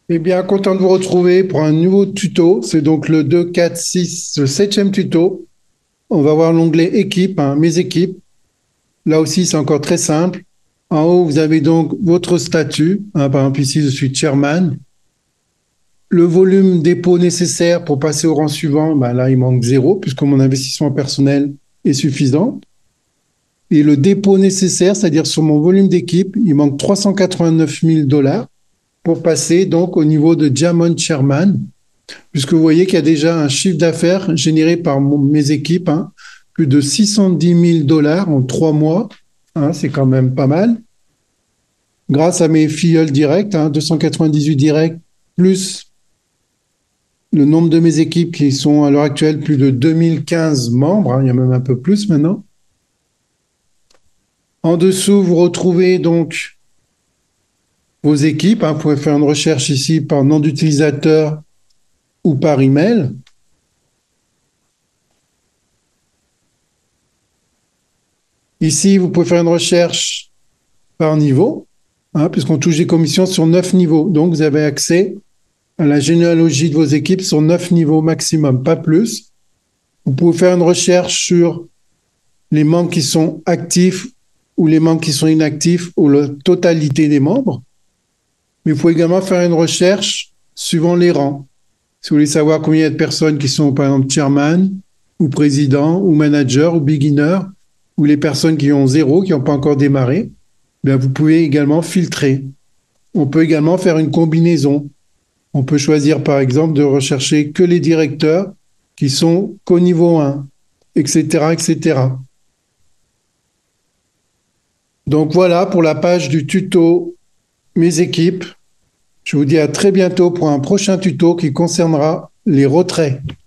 Eh bien, content de vous retrouver pour un nouveau tuto. C'est donc le 2, 4, 6, le septième tuto. On va voir l'onglet équipe, hein, mes équipes. Là aussi, c'est encore très simple. En haut, vous avez donc votre statut. Hein, par exemple, ici, je suis chairman. Le volume dépôt nécessaire pour passer au rang suivant, ben là, il manque zéro, puisque mon investissement personnel est suffisant. Et le dépôt nécessaire, c'est-à-dire sur mon volume d'équipe, il manque 389 000 dollars pour passer donc au niveau de Diamond Chairman, puisque vous voyez qu'il y a déjà un chiffre d'affaires généré par mes équipes, hein, plus de 610 000 dollars en 3 mois, hein, c'est quand même pas mal, grâce à mes filleuls directs, hein, 298 directs, plus le nombre de mes équipes qui sont à l'heure actuelle plus de 2015 membres, hein, il y a même un peu plus maintenant. En dessous, vous retrouvez donc vos équipes, hein, vous pouvez faire une recherche ici par nom d'utilisateur ou par email. Ici, vous pouvez faire une recherche par niveau, hein, puisqu'on touche des commissions sur 9 niveaux. Donc, vous avez accès à la généalogie de vos équipes sur 9 niveaux maximum, pas plus. Vous pouvez faire une recherche sur les membres qui sont actifs ou les membres qui sont inactifs ou la totalité des membres. Mais il faut également faire une recherche suivant les rangs. Si vous voulez savoir combien il y a de personnes qui sont, par exemple, chairman ou président ou manager ou beginner, ou les personnes qui ont zéro, qui n'ont pas encore démarré, bien, vous pouvez également filtrer. On peut également faire une combinaison. On peut choisir, par exemple, de rechercher que les directeurs qui sont qu'au niveau 1, etc., etc. Donc voilà pour la page du tuto Mes équipes. Je vous dis à très bientôt pour un prochain tuto qui concernera les retraits.